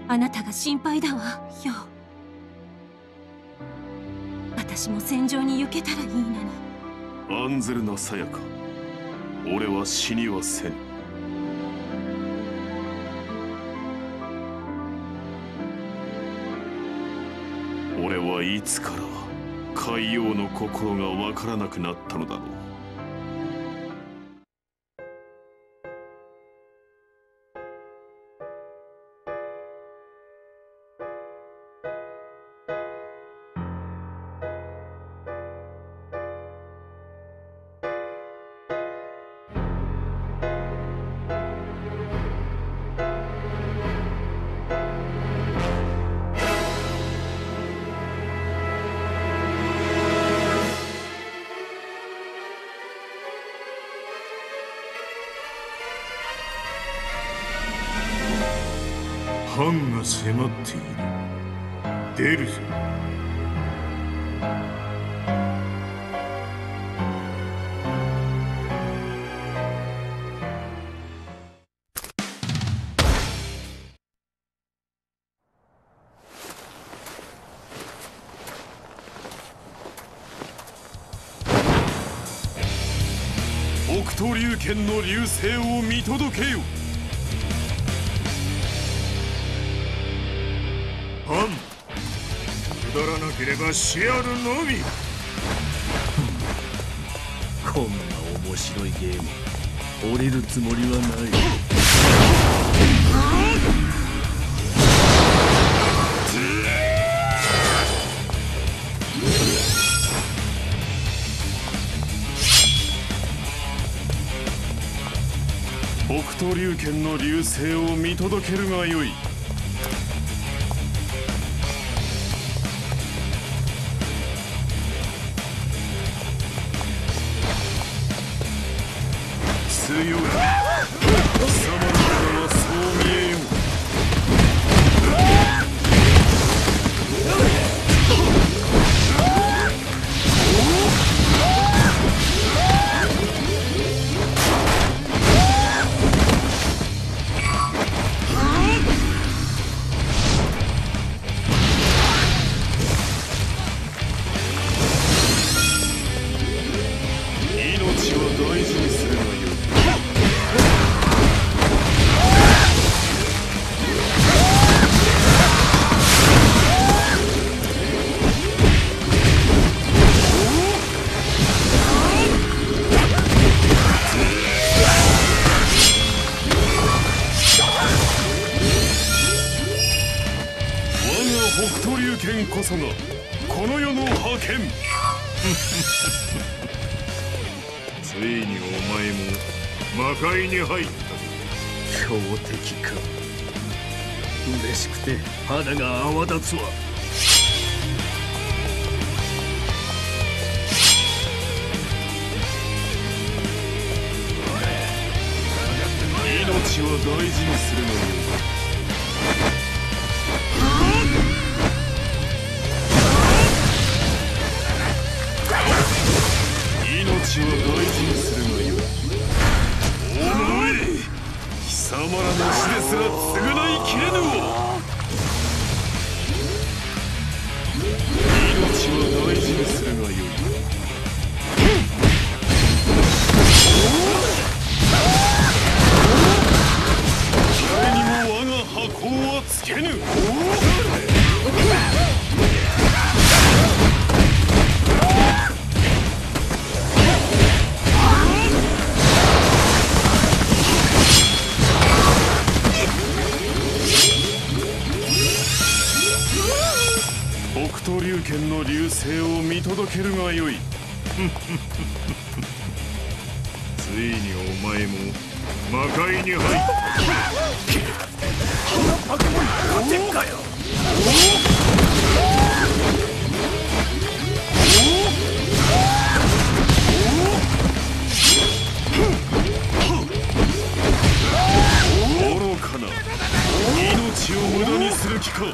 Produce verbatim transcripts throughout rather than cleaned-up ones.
あなたが心配だわ、よ。私も戦場に行けたらいいのに。 案ずるなさやか。俺は死にはせぬ。俺はいつから海王の心がわからなくなったのだろう。 藩が迫っている。出るぞ。 北斗龍拳の隆盛を見届けよ。 藩、くだらなければシアルのみ。 こんな面白いゲーム降りるつもりはない。 北斗龍拳の隆盛を見届けるがよい。強い。貴様のからはそう見えよう。命は大事にするがよい。我が北斗龍拳こそがこの世の覇権。 ついにお前も魔界に入った。 強敵か。嬉しくて肌が泡立つわ。 命は大事にするのよ。命は大事にするがよい。お前、貴様らの死ですら償いきれぬわ。命は大事にするがよい。誰にも我が箱はつけぬ。北斗龍拳の隆盛を見届けるがよい。 ついにお前も魔界に入った。 このバカ者勝てんかよ。 愚かな。命を無駄にする気か。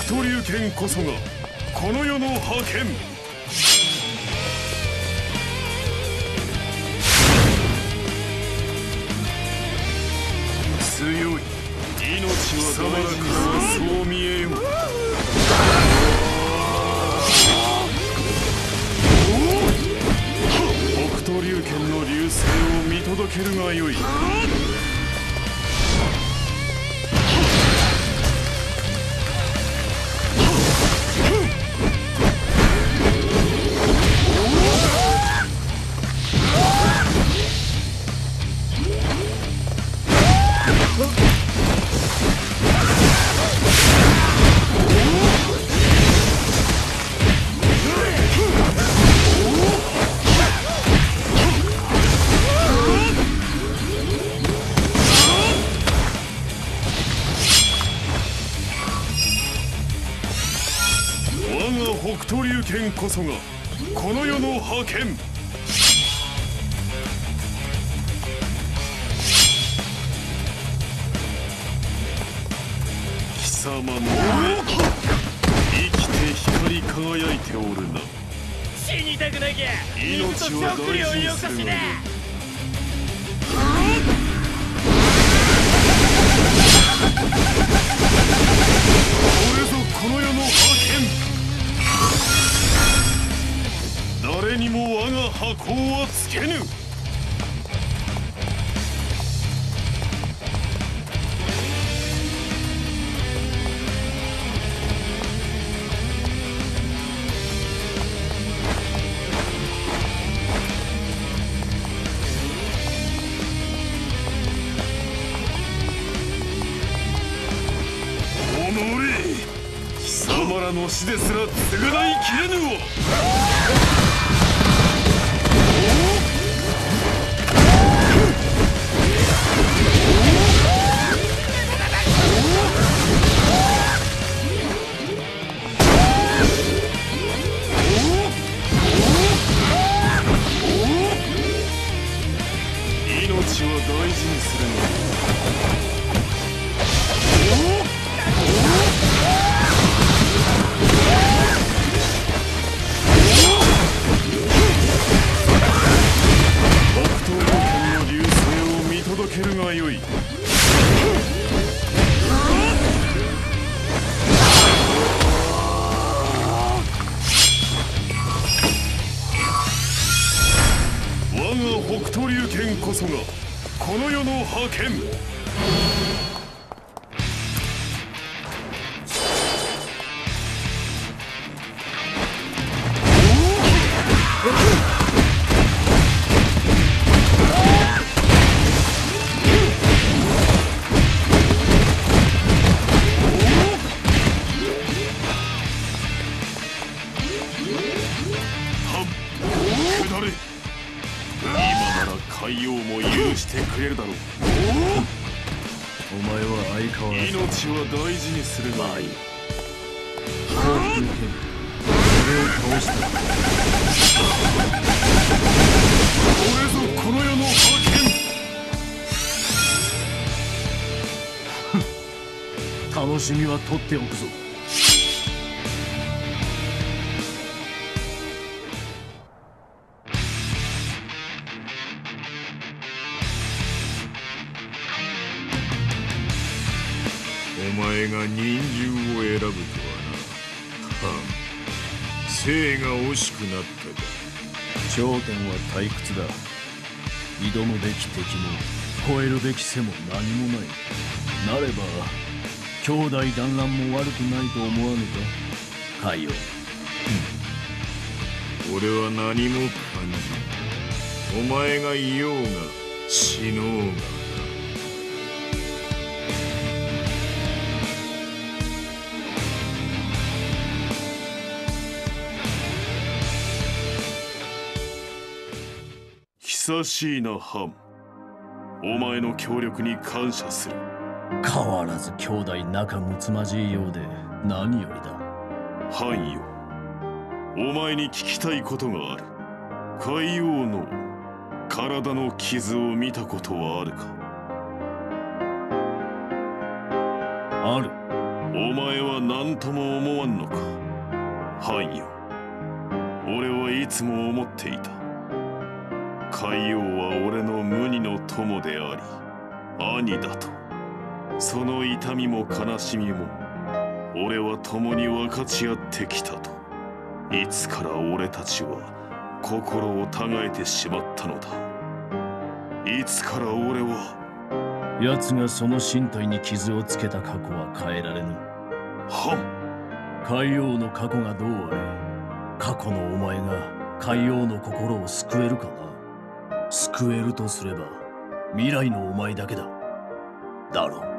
斗龍拳こそがこの世の覇権。強い命は大事にそう見えよう。北斗龍拳の隆盛を見届けるがよい。北斗龍拳こそがこの世の覇権。貴様の生きて光り輝いておるな。 死にたくなきゃ命は大事にするがよい。これぞこの世の覇権。誰にも我が箱はつけぬ。貴様らの死ですら償いきれぬわ。命は大事にするのだ。北斗龍拳こそがこの世の覇権。下れ。今なら海王も許してくれるだろう。 お前は相変わらず命は大事にするがいい。 北斗龍拳俺を倒した。 これぞこの世の覇権。楽しみは取っておくぞ。 お前が忍獣を選ぶとはな。はあ、生が惜しくなったか。 頂点は退屈だ。挑むべき敵も超えるべき背も何もない。なれば兄弟団らんも悪くないと思わぬか海王。 俺は何も感じん。お前がいようが死のうが。 久しいなハン。お前の協力に感謝する。 変わらず兄弟仲睦まじいようで何よりだ。 ハンよ、お前に聞きたいことがある。海王の体の傷を見たことはあるか？ ある。 お前は何とも思わんのか。ハンよ、俺はいつも思っていた。海王は俺の無二の友であり兄だと。その痛みも悲しみも俺は共に分かち合ってきたと。いつから俺たちは心をたがえてしまったのだ。いつから俺は。 奴がその身体に傷をつけた過去は変えられぬ。 はん海王の過去がどうあれ、過去のお前が海王の心を救えるかな。救えるとすれば未来のお前だけだ。だろう。